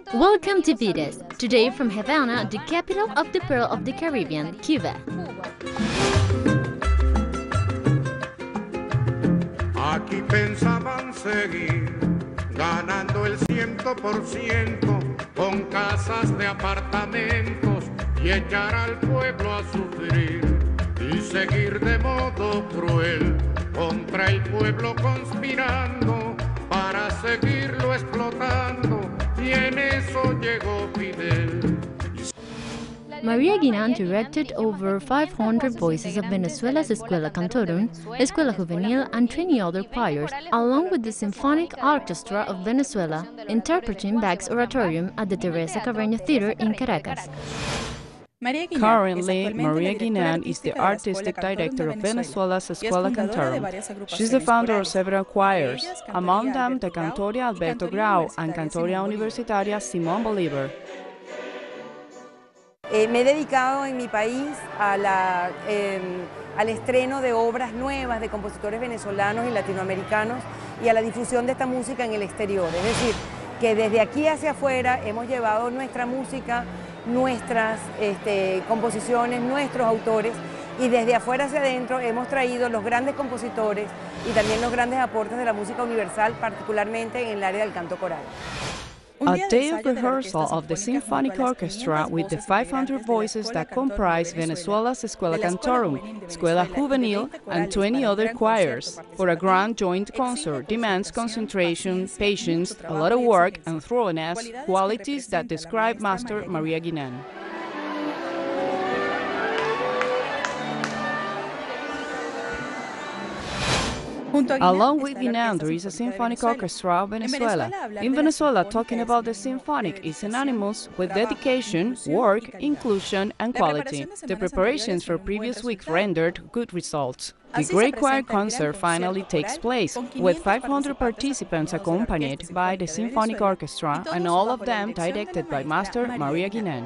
Welcome to Vides, today from Havana, the capital of the Pearl of the Caribbean, Cuba. Aquí pensaban seguir ganando el 100% con casas de apartamentos y echar al pueblo a sufrir y seguir de modo cruel contra el pueblo conspirando para seguirlo explotando y en eso llegó Fidel. Maria Guinan directed over 500 voices of Venezuela's Escuela Cantorum, Escuela Juvenil and 20 other choirs, along with the Symphonic Orchestra of Venezuela, interpreting Bach's Oratorium at the Teresa Carreño Theater in Caracas. Currently, Maria Guinan is the artistic director of Venezuela's Escuela Cantorum. She's the founder of several choirs, among them the Cantoria Alberto Grau and Cantoria Universitaria Simón Bolívar. Me he dedicado en mi país al estreno de obras nuevas de compositores venezolanos y latinoamericanos y a la difusión de esta música en el exterior. Es decir, que desde aquí hacia afuera hemos llevado nuestra música, nuestras composiciones, nuestros autores, y desde afuera hacia adentro hemos traído los grandes compositores y también los grandes aportes de la música universal, particularmente en el área del canto coral. A day of rehearsal of the symphonic orchestra with the 500 voices that comprise Venezuela's Escuela Cantorum, Escuela Juvenil, and 20 other choirs. For a grand joint concert demands concentration, patience, a lot of work, and thoroughness, qualities that describe Master Maria Guinan. Along with Guinan, there is a symphonic orchestra of Venezuela. In Venezuela, talking about the symphonic is synonymous with dedication, work, inclusion, and quality. The preparations for previous weeks rendered good results. The Great Choir Concert finally takes place, with 500 participants accompanied by the symphonic orchestra, and all of them directed by Master Maria Guinan.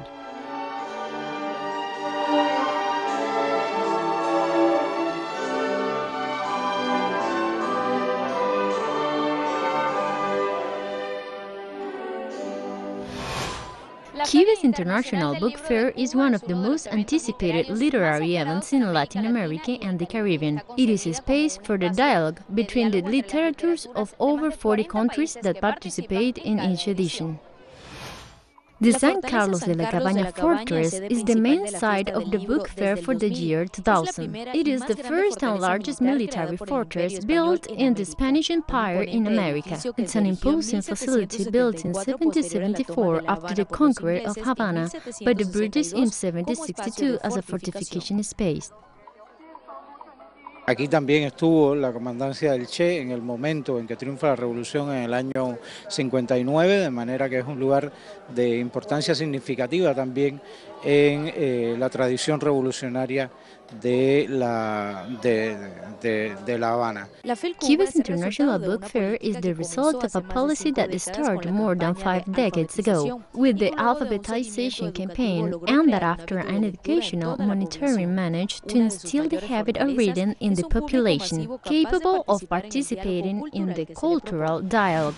Cuba's International Book Fair is one of the most anticipated literary events in Latin America and the Caribbean. It is a space for the dialogue between the literatures of over 40 countries that participate in each edition. The San Carlos de la Cabaña Fortress is the main site of the book fair for the year 2000. It is the first and largest military fortress built in the Spanish Empire in America. It's an imposing facility built in 1774 after the conquest of Havana by the British in 1762 as a fortification space. Aquí también estuvo la comandancia del Che en el momento en que triunfa la revolución en el año 59, de manera que es un lugar de importancia significativa también en la tradición revolucionaria de La Habana. Cuba's International Book Fair is the result of a policy that started more than 5 decades ago with the alphabetization campaign, and that after an educational monitoring managed to instill the habit of reading in the population, capable of participating in the cultural dialogue.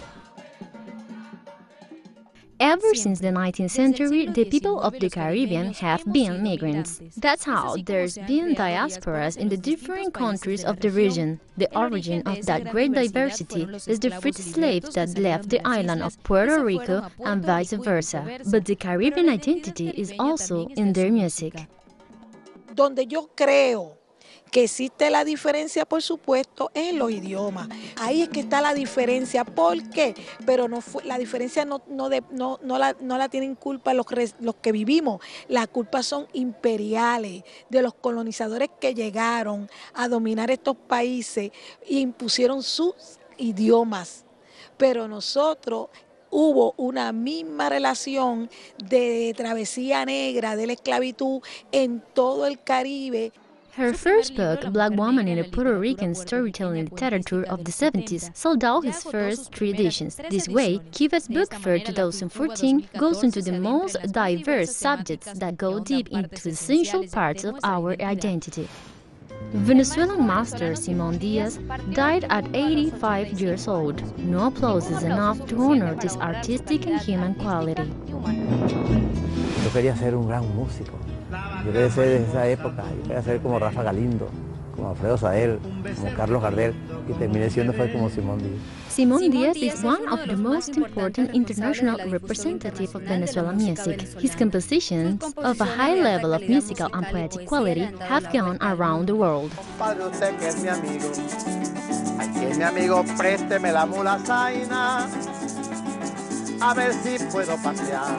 Ever since the 19th century, the people of the Caribbean have been migrants. That's how there's been diasporas in the different countries of the region. The origin of that great diversity is the freed slaves that left the island of Puerto Rico and vice versa. But the Caribbean identity is also in their music. Donde yo creo que existe la diferencia, por supuesto, en los idiomas. Ahí es que está la diferencia. ¿Por qué? Pero la diferencia no la tienen culpa los que vivimos. Las culpas son imperiales, de los colonizadores que llegaron a dominar estos países e impusieron sus idiomas. Pero nosotros hubo una misma relación de travesía negra, de la esclavitud en todo el Caribe. Her first book, Black Woman in the Puerto Rican Storytelling Literature of the 70s, sold out his first 3 editions. This way, Cuba's Book Fair 2014 goes into the most diverse subjects that go deep into essential parts of our identity. Venezuelan master Simón Díaz died at 85 years old. No applause is enough to honor this artistic and human quality. Yo quería ser un gran músico. Yo quería ser de esa época. Yo quería ser como Rafa Galindo, como Alfredo Saer, como Carlos Gardel, y terminé siendo como Simón Díaz. Simón Díaz is one of the most important international representatives of Venezuelan music. His compositions, of a high level of musical and poetic quality, have gone around the world. Compadre, usted que es mi amigo, aquí es mi amigo, présteme la mula zaina, a ver si puedo pasear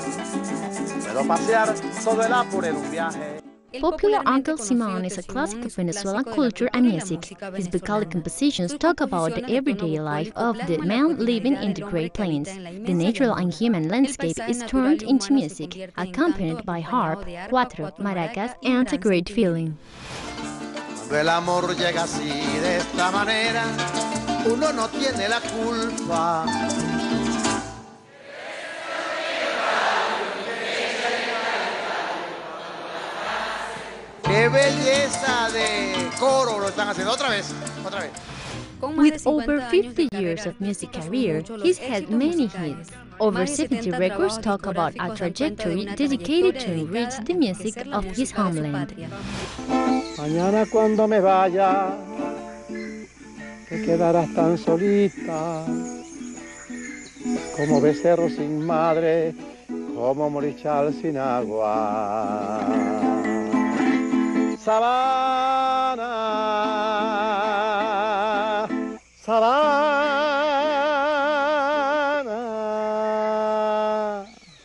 todo el apuro en un viaje. Popular Uncle Simón is a classic of Venezuelan culture and music. His bucolic compositions talk about the everyday life of the man living in the Great Plains. The natural and human landscape is turned into music, accompanied by harp, cuatro, maracas, and a great feeling. Cuando el amor llega así, de esta manera, uno no tiene la culpa. ¡Qué belleza de coro lo están haciendo! Otra vez. With over 50 years of music career, he's had many hits. Over 70 records talk about a trajectory dedicated to enrich the music of his homeland. Mañana cuando me vaya, te quedarás tan solita, como becerro sin madre, como morichal sin agua. Sabana, Sabana.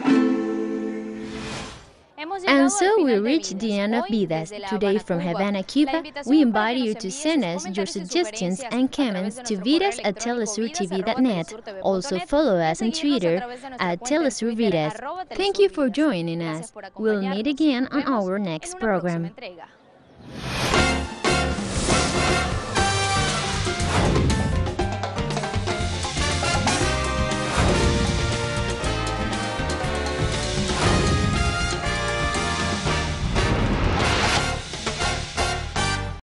And so we reach the end of Vidas. Today from Havana, Cuba, we invite you to send us your suggestions and comments to vidas@telesurtv.net. Also follow us on Twitter @telesurvidas. Thank you for joining us. We'll meet again on our next program.